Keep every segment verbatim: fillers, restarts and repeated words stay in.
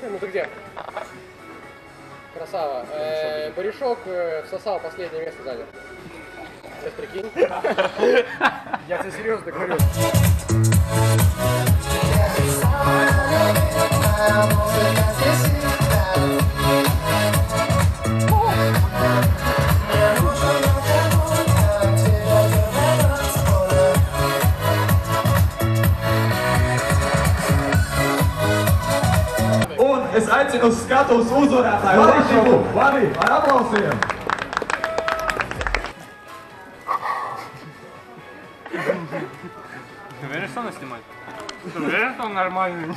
Ну ты где? Красава. Э, Баришок э, всосал последнее место занял. Сейчас прикинь. Я тебе серьезно говорю. Un es aicinu uz skatuves uzvarētāju Latviju. Labi, ar aplausiem! Ты уверен, что он снимает? Ты уверен, что он нормальный?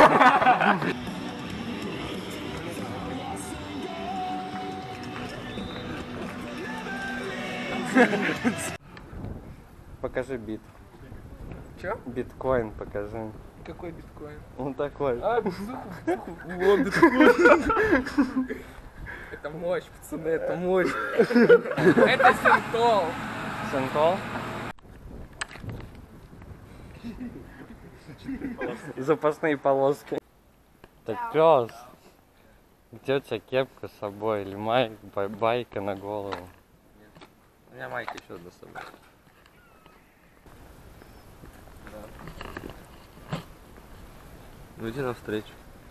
Покажи бит. Чё? Биткоин покажи. Какой биткоин? Он такой. А, вот биткоин. Это мощь, пацаны, это мощь. Это синтол. Синтол? Запасные полоски. Так, пёс. Где у тебя кепка с собой? Или май... байка на голову? У меня майка еще до собой. Ну иди навстречу.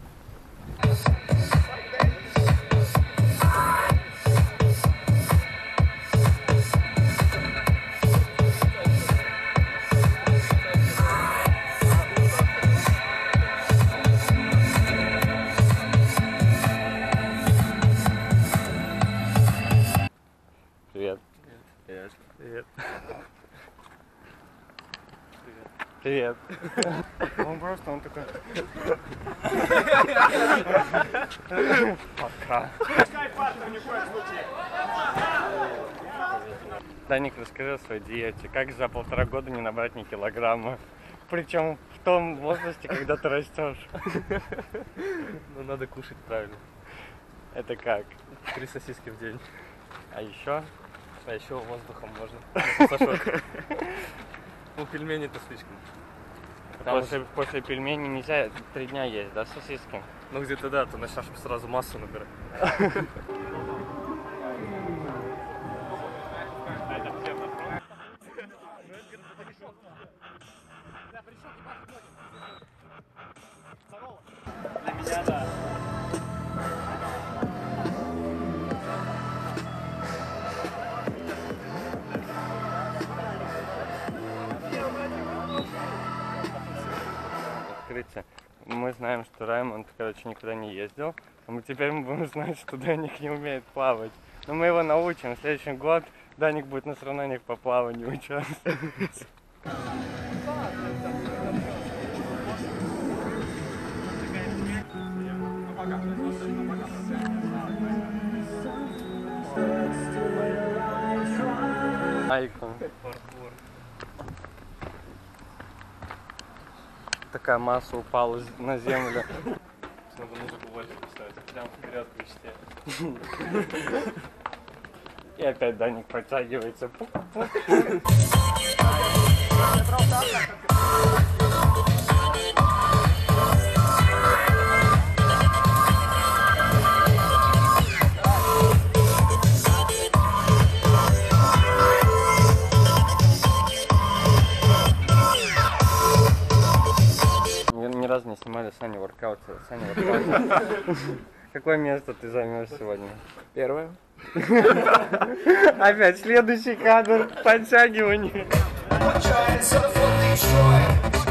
Привет. Привет. Привет. Привет. Он просто, он такой... Пока. Даник, расскажи о своей диете. Как за полтора года не набрать ни килограмма? Причем в том возрасте, когда ты растешь. Ну надо кушать правильно. Это как? Три сосиски в день. А еще? А еще воздухом можно. Сашок. Ну пельмени-то слишком. Там После, уже... после пельменей нельзя три дня есть, да, сосиски? Ну где-то да, ты начнешь сразу массу набирать. Для меня, да. Открытие. Мы знаем, что Раймонд, короче, никуда не ездил. А мы теперь мы будем знать, что Даник не умеет плавать. Но мы его научим. В следующий год Даник будет на соревнованиях по плаванию участвовать. Айкон. Такая масса упала на землю. Надо музыку больше поставить, прям вперед к мечте. И опять Даник подтягивается. Ни разу не снимали Саня воркаут. Саня воркаут. Какое место ты займешь сегодня? Первое. Опять следующий кадр. Подтягивание.